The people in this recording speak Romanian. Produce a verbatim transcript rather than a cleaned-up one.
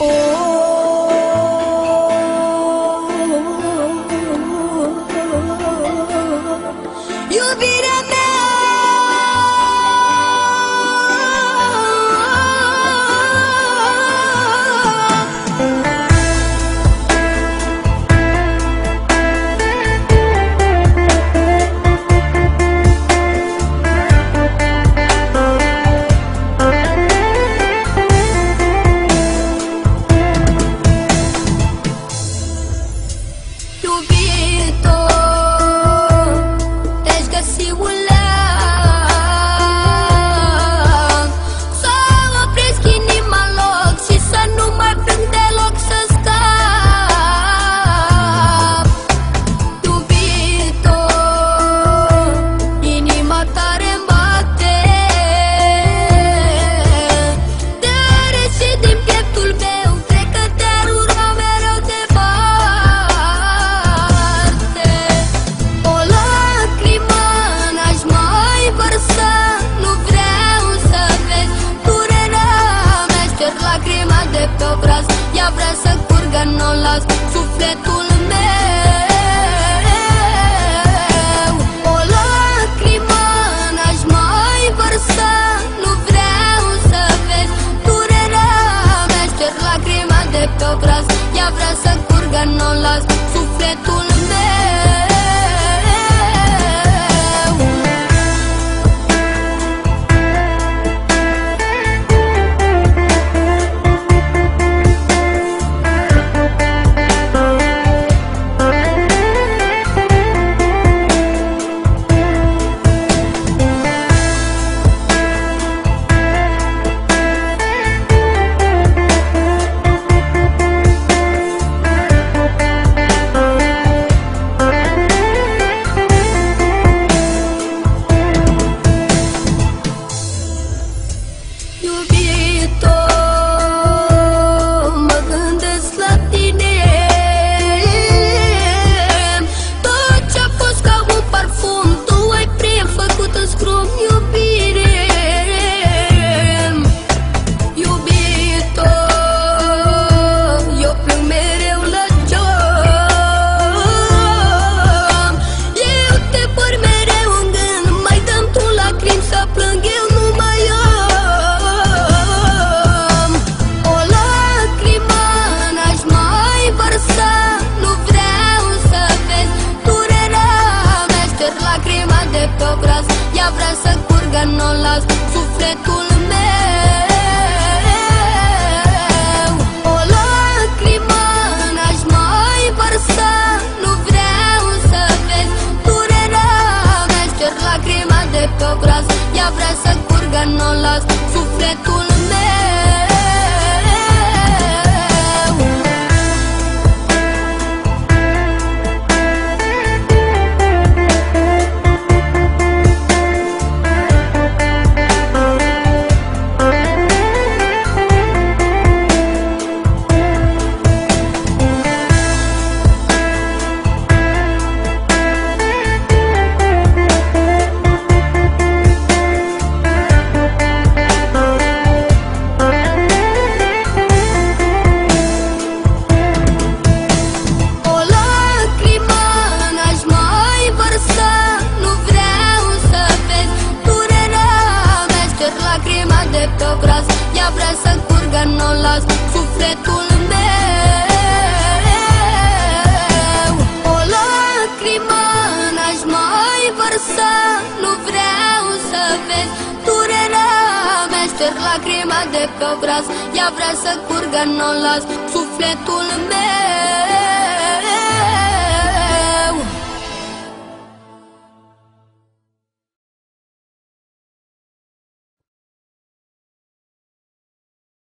Iubirea mea, iubito, te-aș găsi un leac să opresc inima în loc și să nu mai plâng deloc, să scap. Iubito, inima tare-mi bate, te rece din pieptul meu, cred că te-ar ura mereu departe. O lacrimă n-aș mai vărsa, nu vreau să vezi durerea mea. Șterg lacrima de pe obraz, ea vrea să curgă, n-o las, sufletul meu. O lacrimă n-aș mai vărsa, nu vreau să vezi durerea mea. Șterg lacrima de pe obraz, ea vrea să curgă, n-o las, sufletul meu. Iubito, mă gândesc la tine, tot ce-a fost ca un parfum, tu ai prefăcut în scrum, iubire. Iubito, eu plâng mereu la geam, eu te păr mereu în gând, mai dăm tu lacrimi să plâng, eu nu mai am. O lacrimă n-aș mai vărsa, nu vreau să vezi durerea mea. Șterg lacrima de pe obraz, ea vrea să curgă, n-o las, sufletul meu. O lacrimă n-aș mai vărsa, nu vreau să vezi durerea mea. Șterg lacrima de pe obraz, ea vrea să curgă, n-o las, sufletul meu. O lacrimă n-aș mai vărsa, nu vreau să vezi durerea mea. Șterg lacrima de pe obraz, ea vrea să curgă, n-o las, sufletul meu. O lacrimă n-aș mai vărsa, nu vreau să vezi durerea mea. Șterg lacrima de pe obraz, ea vrea să curgă, n-o las, sufletul meu.